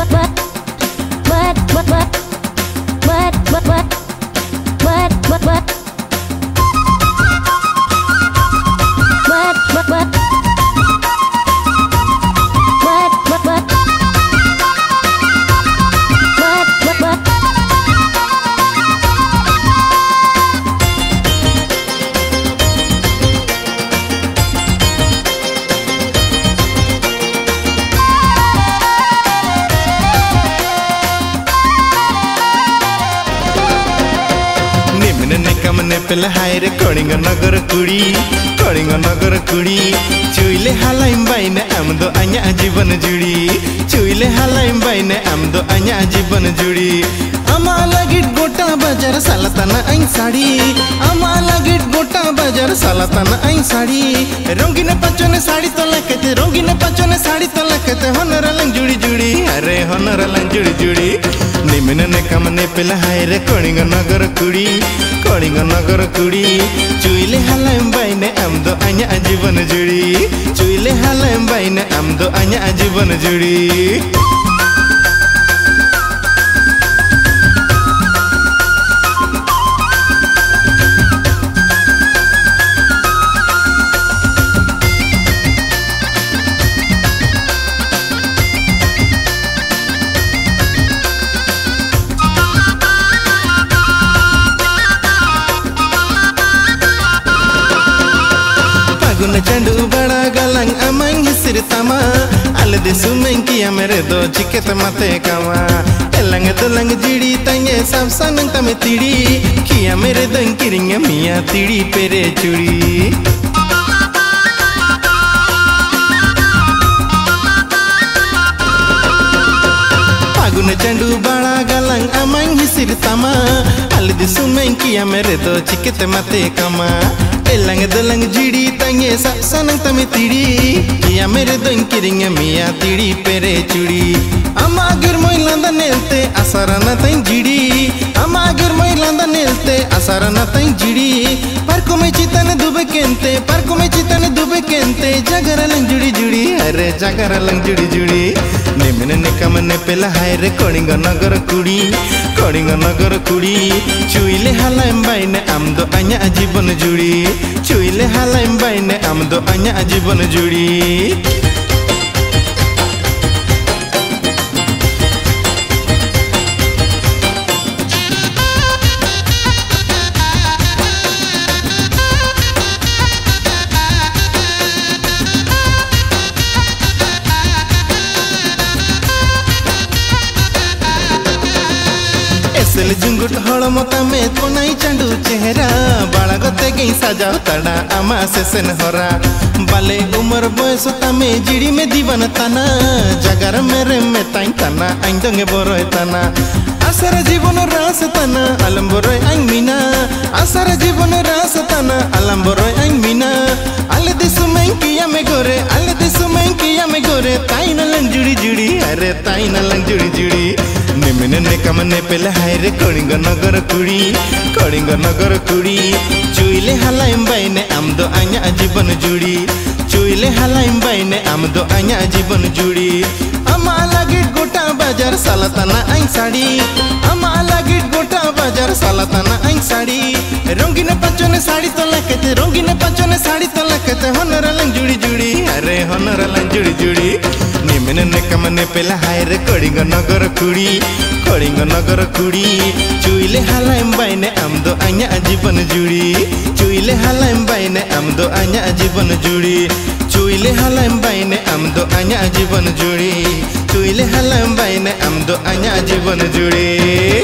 कमने पेला हायरे कलिंग नगर कुड़ी चुईले हालाइम बाइने आमदो आन्या जीवन जुड़ी चुईले हालाइम बाइने आमदो आन्या जीवन जुड़ी आमा लागिट गोटा बाजार सालाताना आइन साड़ी आमा लागिट गोटा बाजार सालाताना आइन साड़ी रंगीन पाचने साड़ी तो लकते रंगीन पाचने साड़ी तो लकते होनरलंग जुड़ी जुड़ी अरे होनरलंग जुड़ी जुड़ी निमने ने कमने पेला हायरे कलिंग नगर कुड़ी चुईले हालाइम बाइने आमदो आन्या जीवन जुड़ी चुईले हालाइम बाइने आमदो आन्या जीवन जुड़ी चंडू बड़ा गलंग अमंग हिसिर तमा अल दिसु मंकी मेरे दो चिके तमते कमा एलंग दलंग जिड़ी तंगे सब संग तमे तिड़ी किया मेरे दंग किरिंग मिया तिड़ी पेरे चुड़ी फागुन चंडू बड़ा गलंग अमंग हिसिर तमा अल दिसु मंकी मेरे दो चिके तमते कमा एलंग दलंग जिड़ी तंगे सनंग तमे तिड़ी किया मेरे दंग किरिंग मिया तिड़ी पेरे चुड़ी अमागिर मोइलांदा नेलते असरना तंग जिड़ी अमागिर मोइलांदा नेलते असरना तंग जिड़ी परको में चितन दुबे केंते जगरलंग जुड़ी जुड़ी अरे जगरलंग जुड़ी जुड़ी निमने ने कमने पेला हायरे कलिंग नगर कुड़ी चुईले हालाइम बाइने आमदो आन्या जीवन जुड़ी चुईले हालाइम बाइने आमदो आन्या जीवन जुड़ी एसल जुंगुट हड़मता में तो नहीं चंडू चेहरा बाड़ा गते गई सजाओ तड़ा आमा सेसन हरा बाले उमर बयस तमे जिड़ी में दीवान तना जगर मेरे में ताइन तना आइन दंगे बोरोय तना आसर जीवन रास तना अलम बोरोय आइन मीना आसर जीवन रास तना अलम बोरोय आइन मीना अले दिसु में किया में गोरे ताइन लंग जुड़ी जुड़ी अरे ताइन लंग जुड़ी जुड़ी निमने ने कमने पेला हायरे कलिंग नगर कुड़ी चुईले हालाइम बाइने आमदो आन्या जीवन जुड़ी चुईले हालाइम बाइने आमदो आन्या जीवन जुड़ी आमा लागिट गोटा बाजार सालाताना आइन साड़ी आमा लागिट गोटा बाजार सालाताना आइन साड़ी रंगीन पाचने साड़ी तो लकते रंगीन पाचने साड़ी तो लकते होनरलंग जुड़ी जुड़ी अरे होनरलंग जुड़ी जुड़ी निमने ने कमने पेला हायरे कलिंग नगर कुड़ी चुईले हालाइम बाइने आमदो आन्या जीवन जुड़ी चुईले हालाइम बाइने आमदो आन्या जीवन जुड़ी चुईले हालाइम बाइने आमदो आन्या जीवन जुड़ी चुईले हालाइम बाइने आमदो आन्या जीवन जुड़ी।